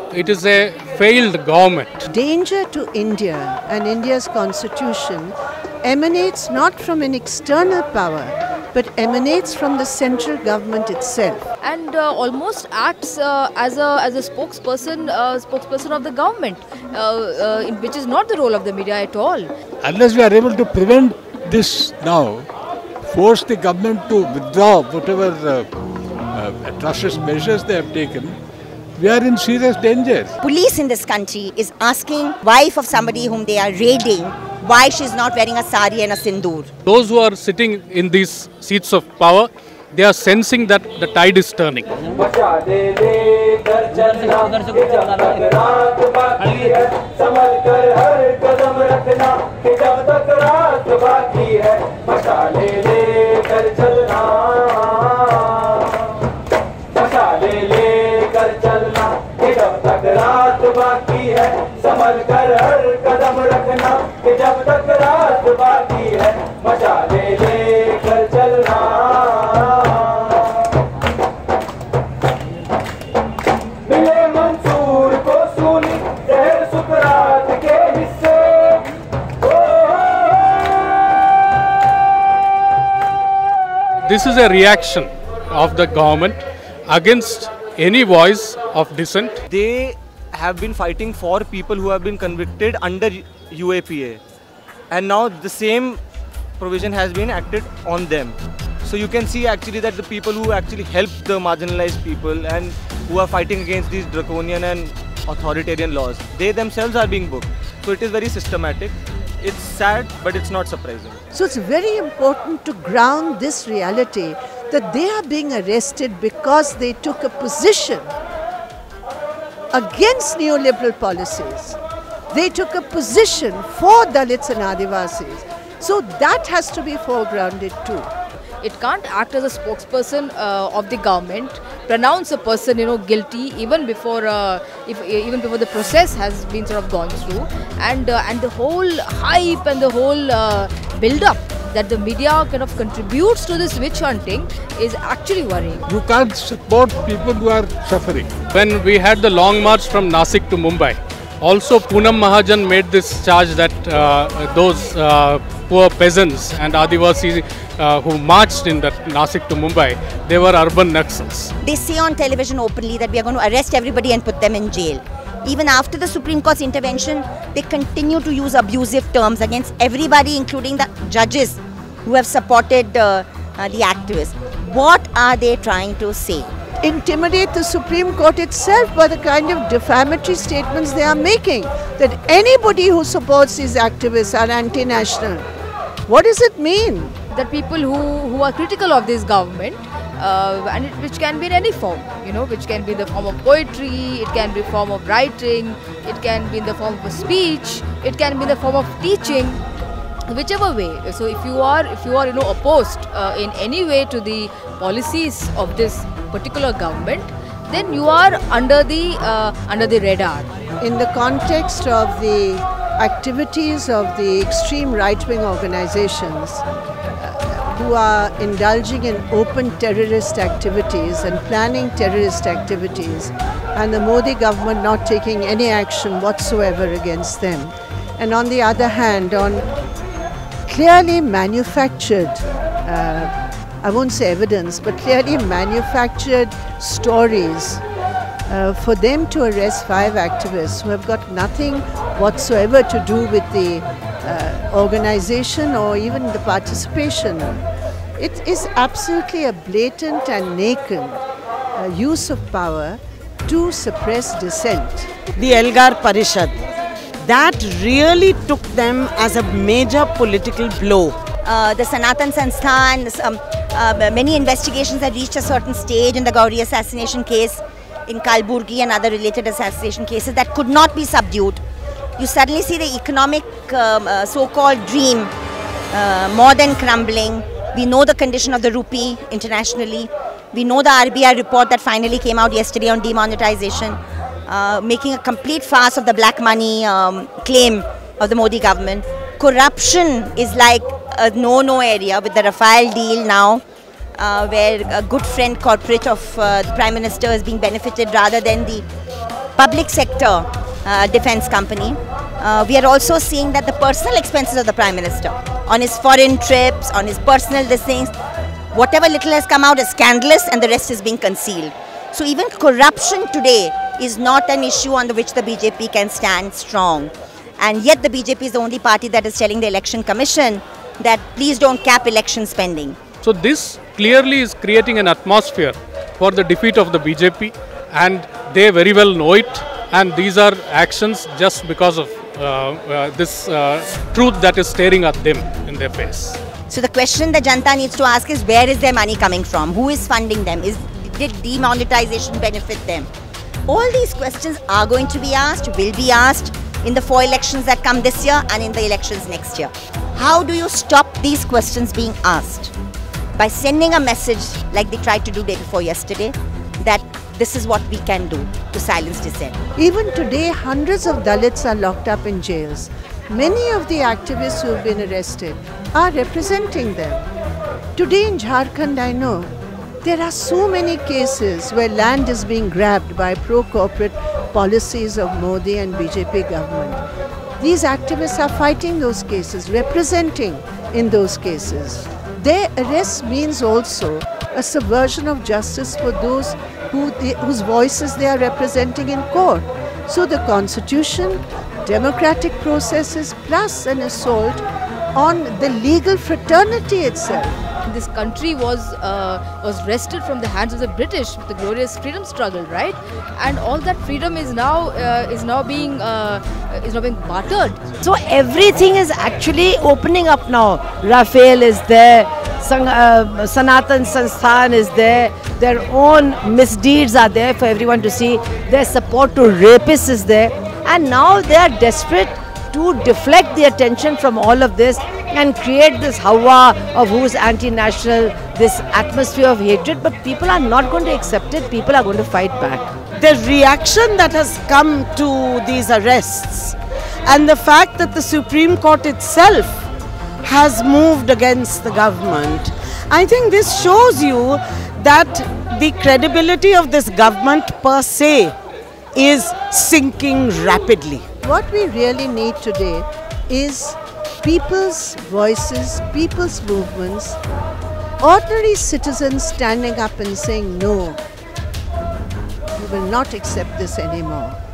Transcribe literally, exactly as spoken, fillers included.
it is a failed government. Danger to India and India's constitution emanates not from an external power, but emanates from the central government itself. And uh, almost acts uh, as a as a spokesperson, uh, spokesperson of the government, uh, uh, in, which is not the role of the media at all. Unless we are able to prevent this now, force the government to withdraw whatever uh, uh, atrocious measures they have taken, we are in serious danger. Police in this country is asking wife of somebody whom they are raiding why she is not wearing a sari and a sindoor. Those who are sitting in these seats of power, they are sensing that the tide is turning. This is a reaction of the government against any voice of dissent. They have been fighting for people who have been convicted under U A P A, and now the same provision has been acted on them. So you can see actually that the people who actually help the marginalized people and who are fighting against these draconian and authoritarian laws, they themselves are being booked. So it is very systematic. It's sad, but it's not surprising. So it's very important to ground this reality that they are being arrested because they took a position against neoliberal policies. They took a position for Dalits and Adivasis. So that has to be foregrounded too. It can't act as a spokesperson uh, of the government, pronounce a person, you know, guilty even before, uh, if, even before the process has been sort of gone through, and uh, and the whole hype and the whole uh, build-up that the media kind of contributes to this witch hunting is actually worrying. You can't support people who are suffering. When we had the long march from Nasik to Mumbai, also Poonam Mahajan made this charge that uh, those uh, poor peasants and Adivasis uh, who marched in that Nasik to Mumbai, they were urban Naxals. They say on television openly that we are going to arrest everybody and put them in jail. Even after the Supreme Court's intervention, they continue to use abusive terms against everybody, including the judges who have supported uh, uh, the activists. What are they trying to say? Intimidate the Supreme Court itself by the kind of defamatory statements they are making, that anybody who supports these activists are anti-national. What does it mean? That people who, who are critical of this government, uh, and it, which can be in any form, you know, which can be in the form of poetry, it can be in the form of writing, it can be in the form of a speech, it can be in the form of teaching, whichever way. So if you are, if you are, you know, opposed uh, in any way to the policies of this particular government, then you are under the uh, under the radar. In the context of the activities of the extreme right-wing organizations uh, who are indulging in open terrorist activities and planning terrorist activities, and the Modi government not taking any action whatsoever against them, and on the other hand, on clearly manufactured uh, I won't say evidence, but clearly manufactured stories uh, for them to arrest five activists who have got nothing whatsoever to do with the uh, organization or even the participation. It is absolutely a blatant and naked uh, use of power to suppress dissent. The Elgar Parishad, that really took them as a major political blow. Uh, the Sanatan Sansthan, um, uh, many investigations had reached a certain stage in the Gauri assassination case, in Kalburgi and other related assassination cases that could not be subdued. You suddenly see the economic um, uh, so-called dream uh, more than crumbling. We know the condition of the rupee internationally. We know the R B I report that finally came out yesterday on demonetization, uh, making a complete farce of the black money um, claim of the Modi government. Corruption is like a no-no area with the Rafale deal now, uh, where a good friend corporate of uh, the Prime Minister is being benefited rather than the public sector uh, defense company. Uh, we are also seeing that the personal expenses of the Prime Minister on his foreign trips, on his personal this things, whatever little has come out is scandalous and the rest is being concealed. So even corruption today is not an issue on which the B J P can stand strong. And yet the B J P is the only party that is telling the Election Commission that please don't cap election spending. So this clearly is creating an atmosphere for the defeat of the B J P, and they very well know it, and these are actions just because of uh, uh, this uh, truth that is staring at them in their face. So the question the Janta needs to ask is, where is their money coming from? Who is funding them? Is, did demonetization benefit them? All these questions are going to be asked, will be asked in the four elections that come this year and in the elections next year. How do you stop these questions being asked? By sending a message like they tried to do day before yesterday, that this is what we can do to silence dissent. Even today, hundreds of Dalits are locked up in jails. Many of the activists who have been arrested are representing them. Today in Jharkhand, I know, there are so many cases where land is being grabbed by pro-corporate policies of Modi and B J P government. These activists are fighting those cases, representing in those cases. Their arrest means also a subversion of justice for those who they, whose voices they are representing in court. So the constitution, democratic processes, plus an assault on the legal fraternity itself. This country was uh, was wrested from the hands of the British with the glorious freedom struggle, right? And all that freedom is now uh, is now being uh, is now being bartered. So everything is actually opening up now. Rafael is there, Sang, uh, Sanatan Sansthan is there. Their own misdeeds are there for everyone to see. Their support to rapists is there, and now they are desperate to deflect the attention from all of this and create this hawa of who's anti-national, this atmosphere of hatred. But people are not going to accept it. People are going to fight back. The reaction that has come to these arrests and the fact that the Supreme Court itself has moved against the government, I think this shows you that the credibility of this government per se is sinking rapidly. What we really need today is people's voices, people's movements, ordinary citizens standing up and saying, no, we will not accept this anymore.